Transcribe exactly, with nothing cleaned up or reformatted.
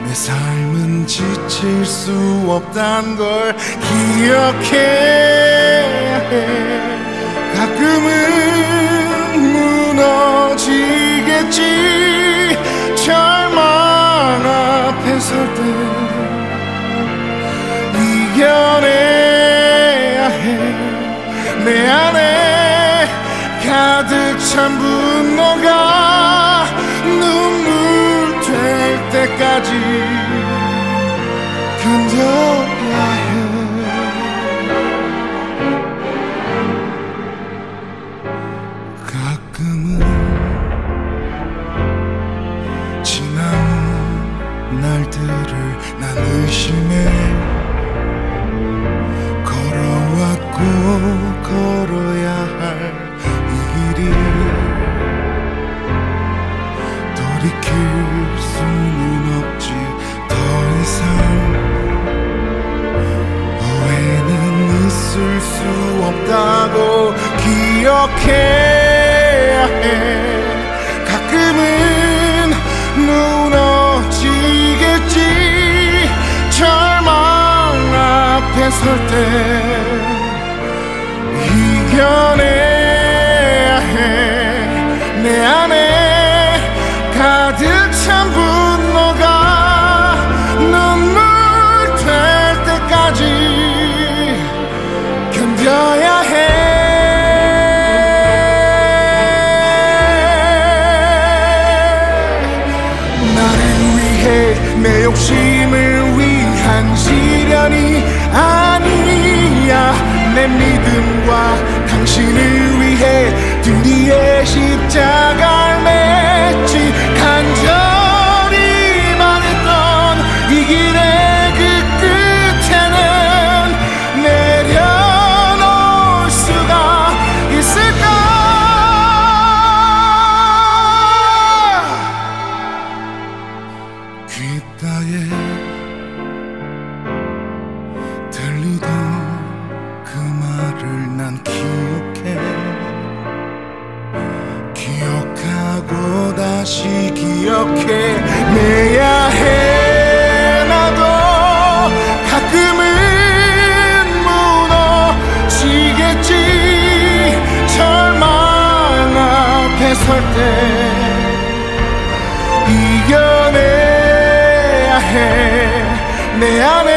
내 삶은 지칠 수 없단 걸 기억해야 해. 가끔은 무너지겠지. 절망 앞에 설 때 이겨내야 해. 내 안에 가득 찬 분노가 눈물 될 때까지 견뎌야 해. 가끔은 지나온 날들을 난 의심해. 걸어왔고 걸어야 할 이 길이 돌이킬 수는 없지. 더 이상 후회는 있을 수 없다고 기억해야 해. 가끔은 무너지겠지. 절망 앞에 설 때 이겨내야 해. 내 안에 가득 찬 분노가 눈물 될 때까지 견뎌야 해. 나를 위해 내 욕심을 위한 시련이 아니야. 내 믿음과 당신을 위해 등 뒤에 십자가를 맸지. 간절히 말했던 이 길의 그 끝에는 내려놓을 수가 있을까? 귓가에 들리던 그 말을 난 기억해. 기억하고 다시 기억해내야 해. 나도 가끔은 무너지겠지. 절망 앞에 설 때 이겨내야 해. 내 안에